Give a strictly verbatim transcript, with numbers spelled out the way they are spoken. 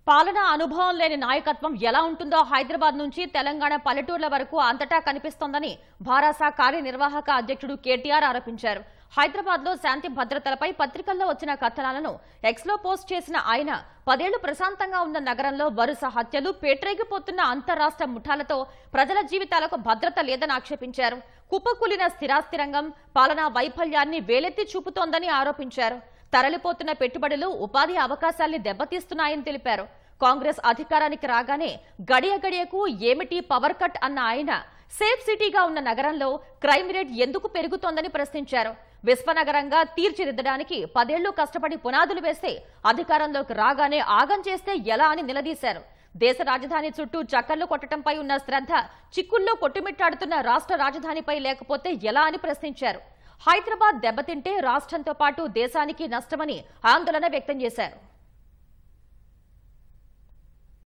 పాలనా అనుభవం లేని నాయకత్వం ఎలా ఉంటుందో హైదరాబాద్ నుంచి తెలంగాణ పల్లెటూర్ల వరకు అంతటా కనిపిస్తోందని భారాస కార్యనిర్వాహక అధ్యక్షుడు కేటీఆర్ ఆరోపించారు. హైదరాబాద్ లో శాంతి భద్రతలపై పత్రికల్లో వచ్చిన కథనాలను ఎక్స్ లో పోస్ట్ చేసిన ఆయన పదేళ్లు ప్రశాంతంగా ఉన్న నగరంలో వరుస హత్యలు, పేట్రేగిపోతున్న అంతరాష్ట్ర ముఠాలతో ప్రజల జీవితాలకు భద్రత లేదని ఆక్షేపించారు. కుప్పకూలిన స్థిరాస్తి రంగం పాలనా వైఫల్యాన్ని వేలెత్తి చూపుతోందని ఆరోపించారు. తరలిపోతున్న పెట్టుబడులు ఉపాధి అవకాశాల్ని దెబ్బతీస్తున్నాయని తెలిపారు. కాంగ్రెస్ అధికారానికి రాగానే గడియ గడియకు ఏమిటి పవర్ కట్ అన్న ఆయన సేఫ్ సిటీగా ఉన్న నగరంలో క్రైమ్ రేట్ ఎందుకు పెరుగుతోందని ప్రశ్నించారు. విశ్వనగరంగా తీర్చిదిద్దడానికి పదేళ్లు కష్టపడి పునాదులు వేస్తే అధికారంలోకి రాగానే ఆగం చేస్తే ఎలా అని నిలదీశారు. దేశ రాజధాని చుట్టూ చక్కర్లు కొట్టడంపై ఉన్న శ్రద్ధ చిక్కుల్లో కొట్టుమిట్టాడుతున్న రాష్ట్ర రాజధానిపై లేకపోతే ఎలా అని ప్రశ్నించారు. హైదరాబాద్ దెబ్బతింటే రాష్ట్రంతో పాటు దేశానికి నష్టమని ఆందోళన వ్యక్తం చేశారు.